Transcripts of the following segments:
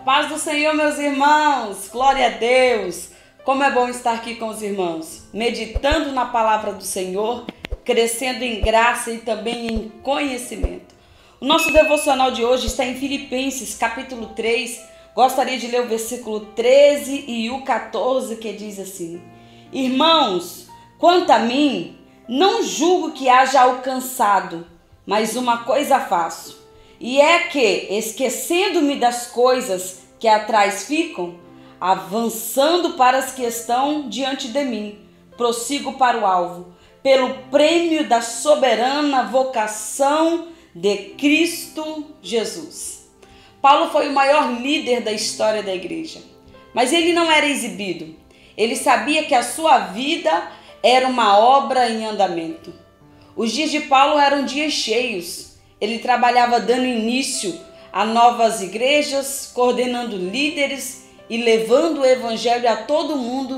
paz do Senhor, meus irmãos, glória a Deus. Como é bom estar aqui com os irmãos, meditando na palavra do Senhor, crescendo em graça e também em conhecimento. O nosso devocional de hoje está em Filipenses, capítulo 3. Gostaria de ler o versículo 13 e o 14, que diz assim: Irmãos, quanto a mim, não julgo que haja alcançado, mas uma coisa faço. E é que, esquecendo-me das coisas que atrás ficam, avançando para as que estão diante de mim, prossigo para o alvo, pelo prêmio da soberana vocação de Cristo Jesus. Paulo foi o maior líder da história da igreja, mas ele não era exibido. Ele sabia que a sua vida era uma obra em andamento. Os dias de Paulo eram dias cheios. Ele trabalhava dando início a novas igrejas, coordenando líderes e levando o evangelho a todo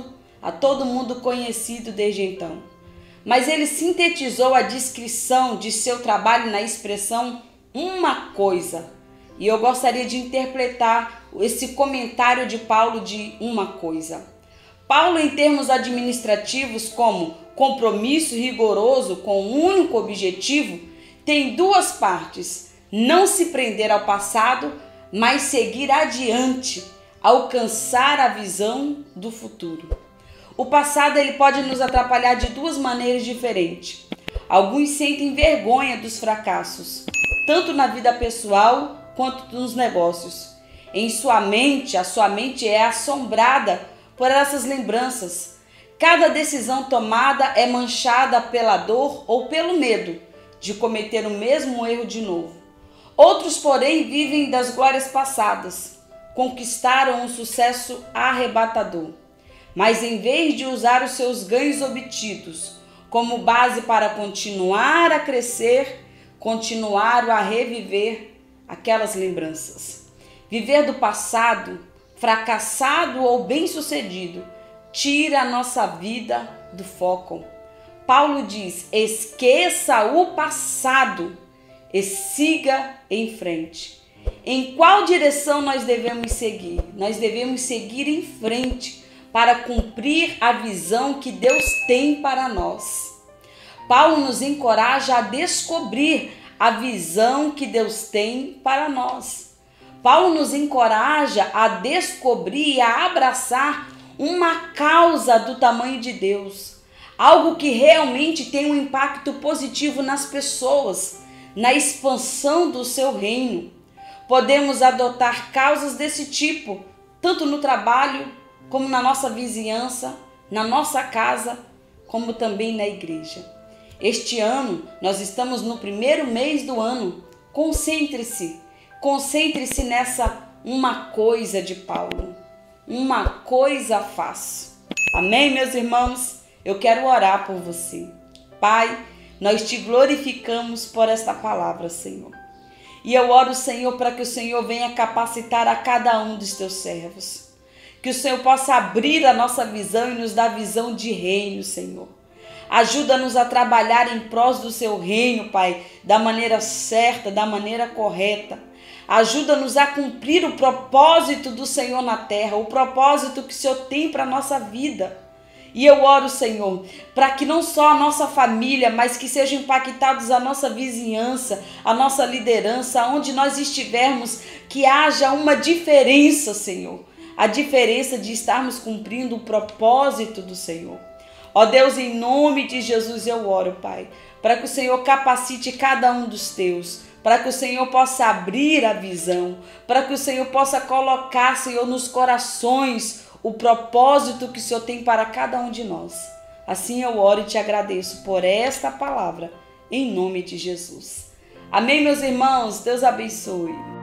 mundo conhecido desde então. Mas ele sintetizou a descrição de seu trabalho na expressão uma coisa. E eu gostaria de interpretar esse comentário de Paulo de uma coisa. Paulo, em termos administrativos, como compromisso rigoroso com um único objetivo, tem duas partes: não se prender ao passado, mas seguir adiante, alcançar a visão do futuro. O passado ele pode nos atrapalhar de duas maneiras diferentes. Alguns sentem vergonha dos fracassos, tanto na vida pessoal quanto nos negócios. Em sua mente, a sua mente é assombrada por essas lembranças. Cada decisão tomada é manchada pela dor ou pelo medo de cometer o mesmo erro de novo. Outros, porém, vivem das glórias passadas, conquistaram um sucesso arrebatador. Mas em vez de usar os seus ganhos obtidos como base para continuar a crescer, continuaram a reviver aquelas lembranças. Viver do passado, fracassado ou bem-sucedido, tira a nossa vida do foco. Paulo diz: esqueça o passado e siga em frente. Em qual direção nós devemos seguir? Nós devemos seguir em frente para cumprir a visão que Deus tem para nós. Paulo nos encoraja a descobrir a visão que Deus tem para nós. Paulo nos encoraja a descobrir e a abraçar uma causa do tamanho de Deus. Algo que realmente tem um impacto positivo nas pessoas, na expansão do seu reino. Podemos adotar causas desse tipo, tanto no trabalho, como na nossa vizinhança, na nossa casa, como também na igreja. Este ano, nós estamos no primeiro mês do ano. Concentre-se nessa uma coisa de Paulo. Uma coisa faço. Amém, meus irmãos? Eu quero orar por você. Pai, nós te glorificamos por esta palavra, Senhor. E eu oro, Senhor, para que o Senhor venha capacitar a cada um dos teus servos. Que o Senhor possa abrir a nossa visão e nos dar visão de reino, Senhor. Ajuda-nos a trabalhar em prol do seu reino, Pai, da maneira certa, da maneira correta. Ajuda-nos a cumprir o propósito do Senhor na terra, o propósito que o Senhor tem para a nossa vida. E eu oro, Senhor, para que não só a nossa família, mas que sejam impactados a nossa vizinhança, a nossa liderança, onde nós estivermos, que haja uma diferença, Senhor. A diferença de estarmos cumprindo o propósito do Senhor. Ó Deus, em nome de Jesus eu oro, Pai, para que o Senhor capacite cada um dos teus, para que o Senhor possa abrir a visão, para que o Senhor possa colocar, Senhor, nos corações o propósito que o Senhor tem para cada um de nós. Assim eu oro e te agradeço por esta palavra, em nome de Jesus. Amém, meus irmãos? Deus abençoe.